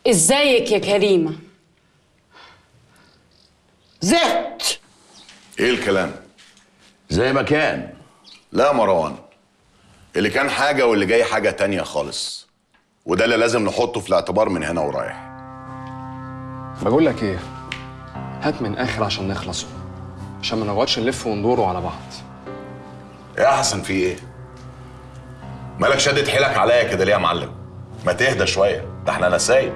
ازيك يا كريمة؟ زفت. ايه الكلام؟ زي ما كان. لا مروان، اللي كان حاجة واللي جاي حاجة تانية خالص، وده اللي لازم نحطه في الاعتبار من هنا ورايح. بقول لك ايه، هات من اخر عشان نخلصوا، عشان ما نقعدش نلف وندوروا على بعض. يا حسن في ايه؟ مالك شدت حيلك عليا كده ليه يا معلم؟ ما تهدى شوية، ده احنا نسايب.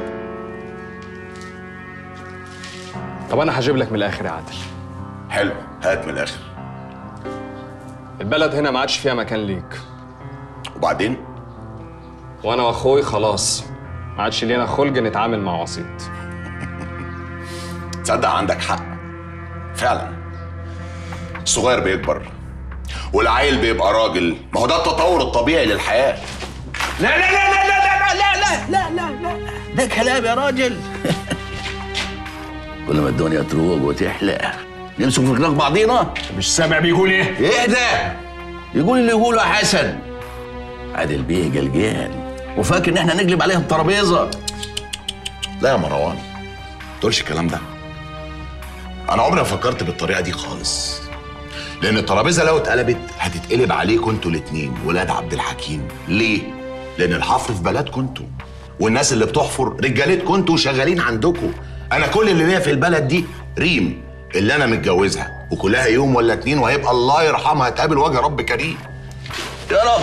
طب انا هجيب لك من الاخر يا عادل. حلو، هات من الاخر. البلد هنا ما عادش فيها مكان ليك. وبعدين؟ وانا واخوي خلاص ما عادش لينا خلق نتعامل مع وسيط. تصدق عندك حق فعلا. الصغير بيكبر والعيل بيبقى راجل، ما هو ده التطور الطبيعي للحياة. لا لا لا لا لا لا لا لا لا لا، ده كلام يا راجل. كل ما الدنيا تروق وتحلى نمسك في كناق بعضينا. مش سامع بيقول ايه؟ اهدى. يقول اللي يقوله يا حسن. عادل بيه جلجان وفاكر ان احنا نقلب عليهم الترابيزه. لا يا مروان، ما تقولش الكلام ده. انا عمري ما فكرت بالطريقه دي خالص، لان الترابيزه لو اتقلبت هتتقلب عليكم انتوا الاتنين ولاد عبد الحكيم. ليه؟ لان الحفر في بلدكم انتوا، والناس اللي بتحفر رجالتكم انتوا وشغالين عندكم. انا كل اللي ليا في البلد دي ريم اللي انا متجوزها، وكلها يوم ولا اتنين وهيبقى الله يرحمها تقابل وجه رب كريم. يا رب.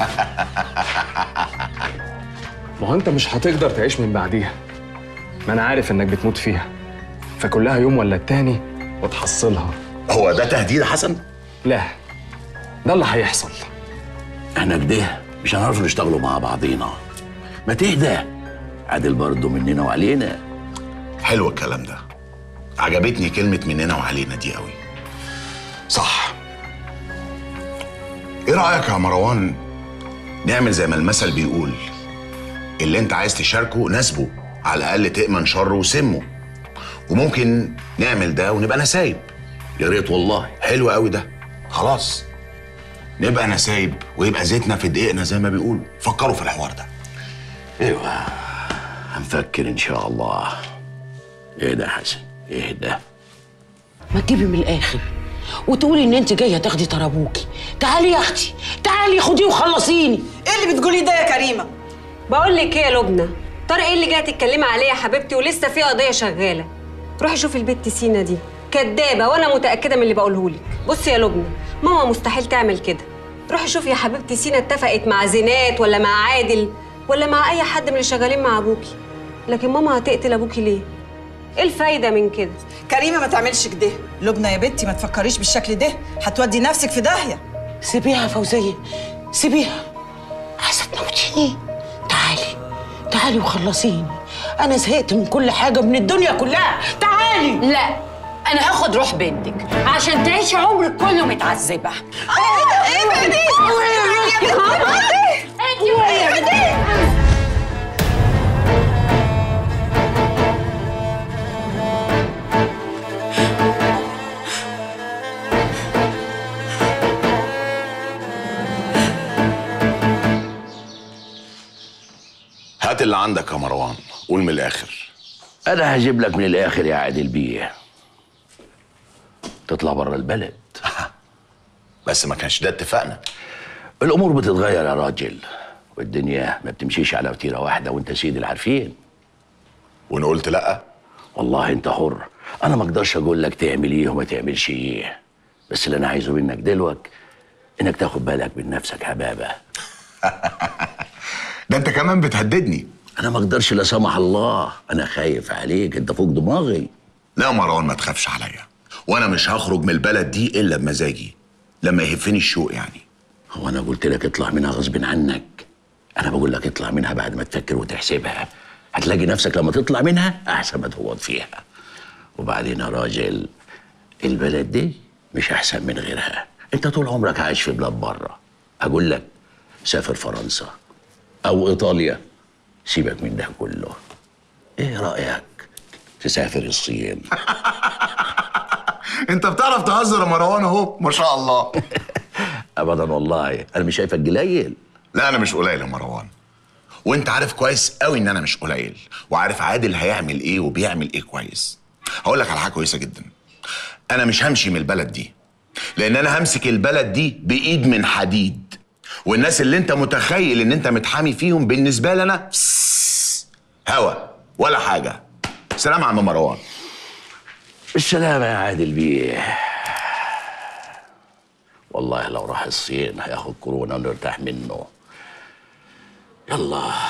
ما هو انت مش هتقدر تعيش من بعديها، ما انا عارف انك بتموت فيها، فكلها يوم ولا التاني وتحصلها. هو ده تهديد يا حسن؟ لا، ده اللي هيحصل. احنا كده مش هنعرف نشتغلوا مع بعضينا. ما تهدى. عادل برضه مننا وعلينا. حلو الكلام ده، عجبتني كلمة مننا وعلينا دي قوي. صح. ايه رأيك يا مروان نعمل زي ما المثل بيقول، اللي انت عايز تشاركه ناسبه، على الأقل تأمن شره وسمه. وممكن نعمل ده ونبقى نسايب. يا ريت والله. حلو قوي ده. خلاص نبقى نسايب ويبقى زيتنا في دقيقنا زي ما بيقولوا. فكروا في الحوار ده. ايوه هنفكر ان شاء الله. اهدى يا حسن، اهدى. ما تجيبي من الاخر وتقولي ان انت جايه تاخدي طرابوكي. تعالي يا اختي، تعالي خديه وخلصيني. ايه اللي بتقولي ده يا كريمه؟ بقول لك ايه يا لبنى، طارق ايه اللي جايه تتكلمي عليه يا حبيبتي ولسه في قضيه شغاله؟ روحي شوفي البت سينا دي كدابه، وانا متاكده من اللي بقوله لك. بصي يا لبنى، ماما مستحيل تعمل كده. روحي شوفي يا حبيبتي سينا اتفقت مع زينات ولا مع عادل ولا مع اي حد من اللي شغالين مع ابوكي، لكن ماما هتقتل ابوكي ليه؟ ايه الفايده من كده؟ كريمه ما تعملش كده. لبنى يا بنتي ما تفكريش بالشكل ده، هتودي نفسك في داهيه. سيبيها يا فوزيه، سيبيها. عايزه تموتيني؟ تعالي، تعالي وخلصيني. انا زهقت من كل حاجه من الدنيا كلها. تعالي. لا، انا هاخد روح بنتك عشان تعيشي عمرك كله متعذبه. ايه دي؟ هات اللي عندك يا مروان، قول من الآخر. انا هجيب لك من الاخر يا عادل بيه. تطلع بره البلد. بس ما كانش ده اتفقنا. الامور بتتغير يا راجل، والدنيا ما بتمشيش على وتيره واحده، وانت سيد العارفين. وان قلت لا؟ والله انت حر. انا ما اقدرش اقول لك تعمل ايه وما تعملش ايه، بس اللي انا عايزه منك دلوقتي انك تاخد بالك من نفسك يا بابا. ده انت كمان بتهددني. انا ما اقدرش لا سمح الله، انا خايف عليك، انت فوق دماغي. لا يا مروان ما تخافش عليا، وانا مش هخرج من البلد دي الا بمزاجي، لما يهفني الشوق يعني. هو انا قلت لك اطلع منها غصب عنك؟ انا بقول لك اطلع منها بعد ما تفكر وتحسبها. هتلاقي نفسك لما تطلع منها احسن ما تقعد فيها. وبعدين يا راجل، البلد دي مش احسن من غيرها. انت طول عمرك عايش في بلاد بره. اقول لك سافر فرنسا او ايطاليا، سيبك من ده كله. ايه رايك تسافر الصين؟ انت بتعرف تهزر يا مروان اهو، ما شاء الله. ابدا والله، انا مش شايفك قليل. لا انا مش قليل يا مروان، وانت عارف كويس قوي ان انا مش قليل، وعارف عادل هيعمل ايه وبيعمل ايه كويس. هقول لك على حاجه كويسه جدا، انا مش همشي من البلد دي، لان انا همسك البلد دي بايد من حديد، والناس اللي انت متخيل ان انت متحامي فيهم بالنسبه لي انا هوا ولا حاجه. سلام يا عم مروان. بالسلامة يا عادل بيه. والله لو راح الصين هياخد كورونا ونرتاح منه. يلا.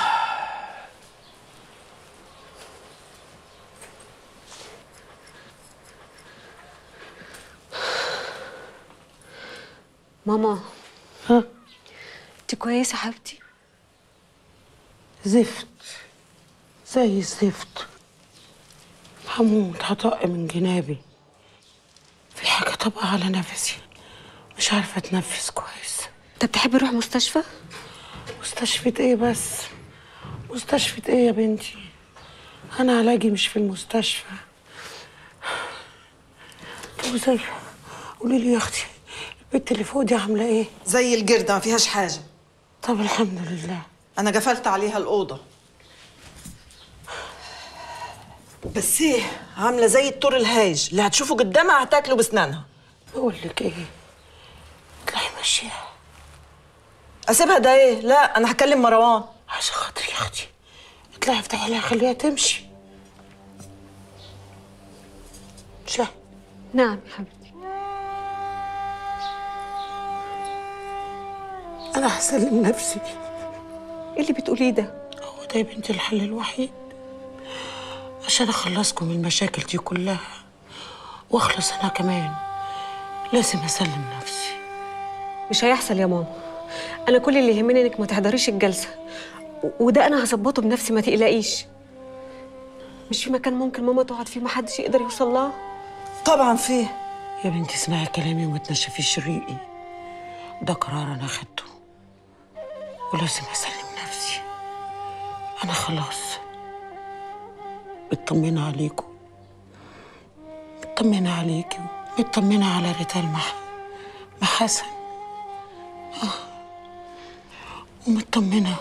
ماما. ها؟ انت كويسه يا حبيبتي؟ زفت زي الزفت، هموت هطق من جنابي. في حاجة طبقة على نفسي، مش عارفة اتنفس كويس. طب تحبي نروح مستشفى؟ مستشفى ايه بس؟ مستشفى ايه يا بنتي؟ انا علاجي مش في المستشفى. وزي قولي لي يا اختي، البنت اللي فوق دي عامله ايه؟ زي الجردة ما فيهاش حاجة. طب الحمد لله. أنا قفلت عليها الأوضة، بس إيه عاملة زي الطور الهايج اللي هتشوفه قدامها هتاكله بسنانها. بقول لك ايه، اطلعي ماشيه. أسيبها ده إيه؟ لا أنا هكلم مروان. عشان خاطري يا اختي اطلعي افتحي لها خليها تمشي. مش نعم يا حبيبتي. انا هسلم نفسي. ايه اللي بتقوليه ده؟ هو ده يا بنتي الحل الوحيد عشان اخلصكم من المشاكل دي كلها واخلص انا كمان. لازم اسلم نفسي. مش هيحصل يا ماما. انا كل اللي يهمني انك ما تحضريش الجلسه، وده انا هظبطه بنفسي، ما تقلقيش. مش في مكان ممكن ماما تقعد فيه محدش يقدر يوصل لها؟ طبعا فيه. يا بنتي اسمعي كلامي وما تنشفيش ريقي، ده قرار انا خدته ولازم اسلم نفسي. انا خلاص مطمنه عليكم، مطمنه عليكي، مطمنه على ريتال مع حسن. ومطمنه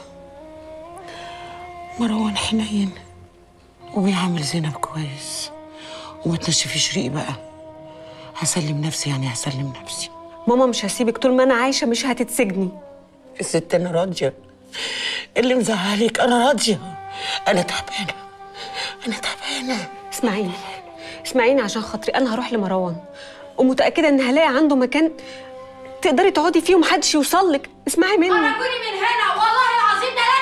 مروان حنين وبيعامل زينب كويس. وما تنشفيش ريقي بقى، هسلم نفسي يعني هسلم نفسي. ماما مش هسيبك طول ما انا عايشه، مش هتتسجني. يا ست انا راضيه، اللي مزعلك انا راضيه. انا تعبانه، انا تعبانه. اسمعيني عشان خاطري. انا هروح لمروان ومتاكده ان هلاقي عنده مكان تقدري تقعدي فيه ومحدش يوصل لك. اسمعي مني. خرجوني من هنا والله العظيم ده